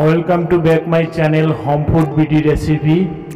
Welcome to back my channel home food BD recipe.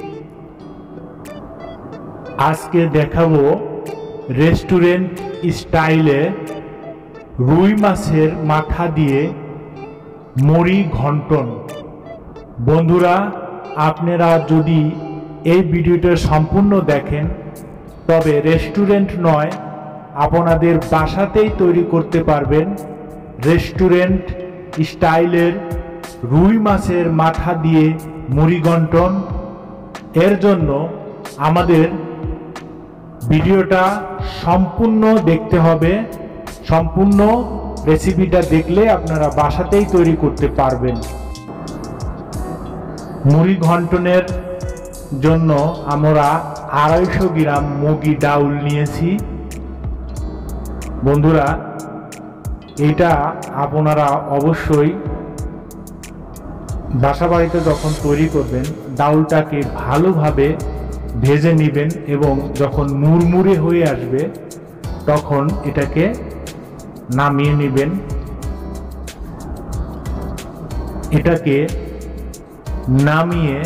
আজকে দেখাবো restaurant স্টাইলে রুই মাছের মাথা দিয়ে মুড়ি ঘন্টন। বন্ধুরা, আপনারা যদি এই ভিডিওটা সম্পূর্ণ দেখেন তবে রেস্টুরেন্ট নয়, আপনাদের বাসাতেই তৈরি করতে পারবেন রেস্টুরেন্ট স্টাইলের রুই মাছের মাথা দিয়ে মুড়ি ঘন্টন। এর জন্য আমাদের ভিডিওটা সম্পূর্ণ দেখতে হবে। সম্পূর্ণ রেসিপিটা দেখলে আপনারা বাসাতেই তৈরি করতে পারবেন। মুড়ি ঘন্টনের জন্য আমরা 250 গ্রাম মুগি ডাউল নিয়েছি। বন্ধুরা, এটা আপনারা অবশ্যই বাসা বাড়িতে যখন তৈরি করবেন ডাউলটাকে ভালোভাবে ভেজে নেবেন এবং যখন মুড়মুড়ে হয়ে আসবে তখন এটাকে নামিয়ে নেবেন। এটাকে নামিয়ে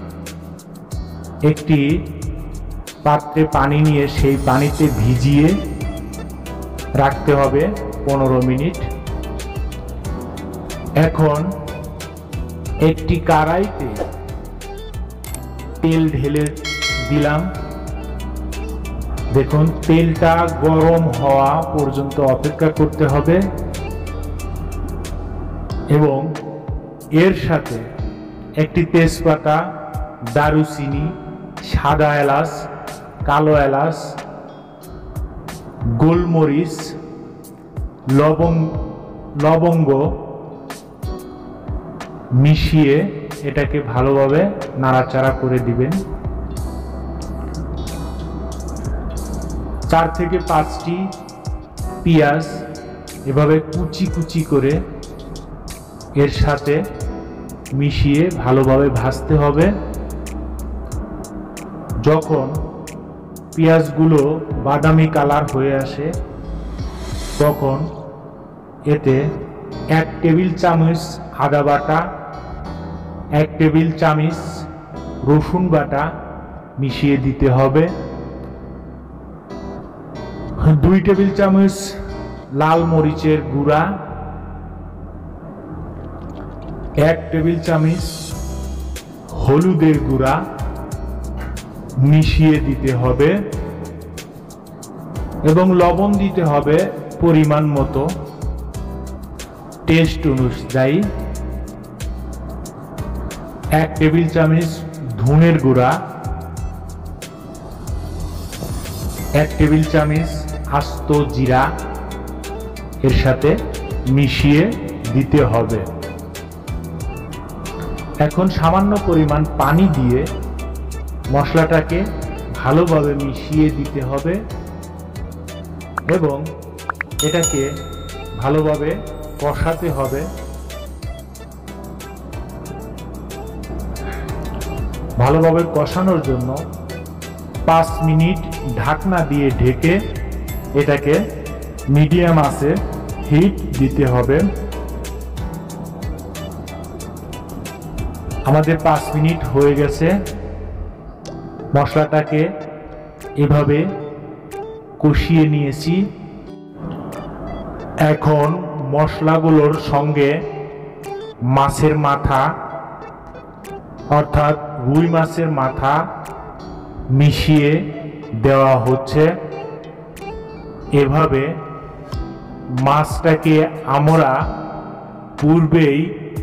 একটি পাত্রে পানি নিয়ে সেই পানিতে ভিজিয়ে রাখতে হবে 15 মিনিট। এখন একটি কড়াইতে তেল ঢেলে দিলাম। দেখুন, তেলটা গরম হওয়া পর্যন্ত অপেক্ষা করতে হবে এবং এর সাথে একটি তেজপাতা, দারুচিনি, সাদা এলাচ, কালো এলাচ, গোলমরিচ, লবঙ্গ মিশিয়ে এটাকে ভালোভাবে নাড়াচাড়া করে দিবেন। 4 থেকে 5টি পেঁয়াজ এভাবে কুচি কুচি করে এর সাথে মিশিয়ে ভালোভাবে ভাজতে হবে। যখন পেঁয়াজগুলো বাদামি কালার হয়ে আসে তখন এতে 1 টেবিল চামচ আদা বাটা, 1 টেবিল চামচ রসুন বাটা মিশিয়ে দিতে হবে। 2 টেবিল চামচ লাল মরিচের গুঁড়া, 1 টেবিল চামচ হলুদের গুঁড়া মিশিয়ে দিতে হবে এবং লবণ দিতে হবে পরিমাণ মতো, টেস্ট অনুযায়ী। 1 টেবিল চামচ ধনের গুঁড়া, 1 টেবিল চামচ আস্ত জিরা এর সাথে মিশিয়ে দিতে হবে। এখন সামান্য পরিমাণ পানি দিয়ে মশলাটাকে ভালোভাবে মিশিয়ে দিতে হবে এবং এটাকে ভালোভাবে কষাতে হবে। ভালোভাবে কষানোর জন্য 5 মিনিট ঢাকনা দিয়ে ঢেকে এটাকে মিডিয়াম আঁচে হিট দিতে হবে। আমাদের 5 মিনিট হয়ে গেছে। মশলাটাকে এভাবে কষিয়ে নিয়েছি। এখন মশলাগুলোর সঙ্গে মাছের মাথা অর্থাৎ রুই মাছের মাথা মিশিয়ে দেওয়া হচ্ছে। এভাবে মাছটাকে আমরা পূর্বেই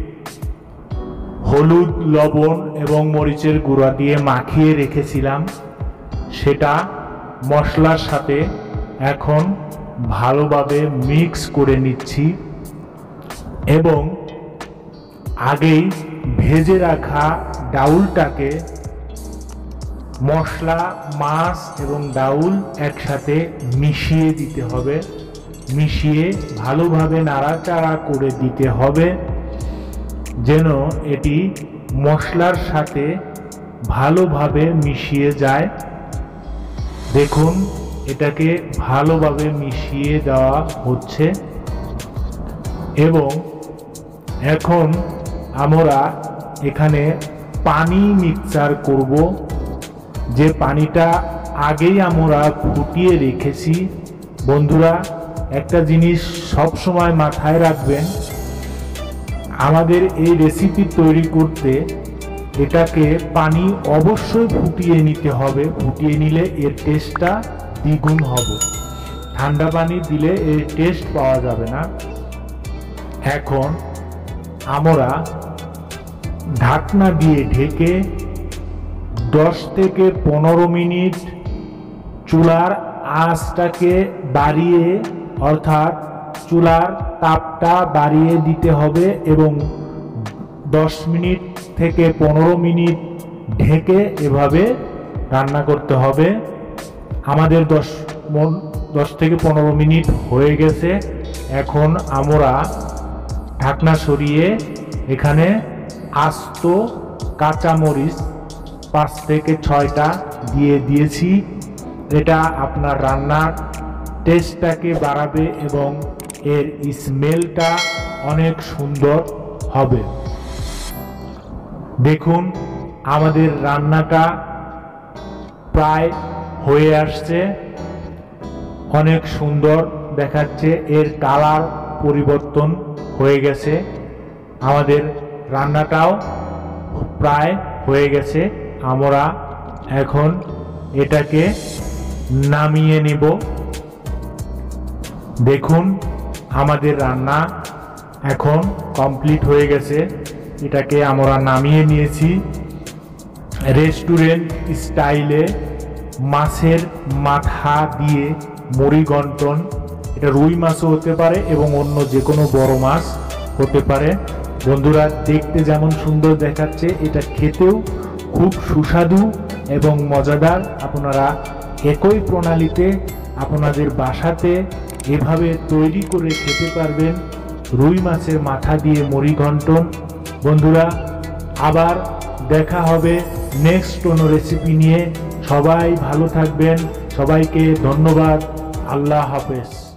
হলুদ, লবণ এবং মরিচের গুঁড়া দিয়ে মাখিয়ে রেখেছিলাম, সেটা মশলার সাথে এখন ভালোভাবে মিক্স করে নিচ্ছি এবং আগেই ভেজে রাখা ডাউলটাকে মশলা, মাছ এবং ডাউল একসাথে মিশিয়ে দিতে হবে। মিশিয়ে ভালোভাবে নাড়াচাড়া করে দিতে হবে যেন এটি মশলার সাথে ভালোভাবে মিশিয়ে যায়। দেখুন, এটাকে ভালোভাবে মিশিয়ে দেওয়া হচ্ছে এবং এখন আমরা এখানে পানি মিক্সচার করব। যে পানিটা আগেই আমরা ফুটিয়ে রেখেছি। বন্ধুরা, একটা জিনিস সব সময় মাথায় রাখবেন, আমাদের এই রেসিপি তৈরি করতে এটাকে পানি অবশ্যই ফুটিয়ে নিতে হবে। ফুটিয়ে নিলে এর টেস্টটা দ্বিগুণ হবে। ঠান্ডা পানি দিলে এর টেস্ট পাওয়া যাবে না। এখন আমরা ঢাকনা দিয়ে ঢেকে 10 থেকে 15 মিনিট চুলার আঁচটাকে বাড়িয়ে, অর্থাৎ চুলার তাপটা বাড়িয়ে দিতে হবে এবং 10 মিনিট থেকে 15 মিনিট ঢেকে এভাবে রান্না করতে হবে। আমাদের 10 থেকে 15 মিনিট হয়ে গেছে। এখন আমরা ঢাকনা সরিয়ে এখানে আস্ত কাঁচামরিচ 5 থেকে 6টা দিয়ে দিয়েছি। এটা আপনার রান্নার টেস্টটাকে বাড়াবে এবং এর স্মেলটা অনেক সুন্দর হবে। দেখুন, আমাদের রান্নাটা প্রায় হয়ে আসছে, অনেক সুন্দর দেখাচ্ছে, এর কালার পরিবর্তন হয়ে গেছে। আমাদের রান্নাটাও প্রায় হয়ে গেছে। আমরা এখন এটাকে নামিয়ে নিব। দেখুন, আমাদের রান্না এখন কমপ্লিট হয়ে গেছে। এটাকে আমরা নামিয়ে নিয়েছি। রেস্টুরেন্ট স্টাইলে মাছের মাথা দিয়ে মুড়ি ঘন্টন, এটা রুই মাছও হতে পারে এবং অন্য যে কোনো বড় মাছ হতে পারে। বন্ধুরা, দেখতে যেমন সুন্দর দেখাচ্ছে, এটা খেতেও খুব সুস্বাদু এবং মজাদার। আপনারা একই প্রণালীতে আপনাদের বাসাতে এভাবে তৈরি করে খেতে পারবেন রুই মাছের মাথা দিয়ে মুড়ি ঘন্টন। বন্ধুরা, আবার দেখা হবে নেক্সট কোনো রেসিপি নিয়ে। সবাই ভালো থাকবেন। সবাইকে ধন্যবাদ। আল্লাহ হাফেজ।